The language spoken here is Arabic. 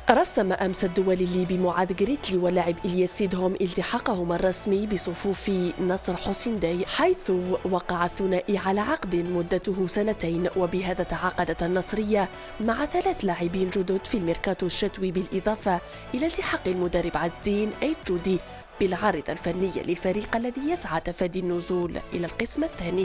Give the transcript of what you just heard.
رسم أمس الدولي الليبي معاذ جريتلي واللاعب إلياس سيدهم التحاقهما الرسمي بصفوف نصر حسين داي، حيث وقع الثنائي على عقد مدته 2 وبهذا تعاقدت النصرية مع 3 لاعبين جدد في الميركاتو الشتوي، بالإضافة إلى التحاق المدرب عز الدين أيت جودي بالعارضة الفنية للفريق الذي يسعى تفادي النزول إلى القسم الثاني.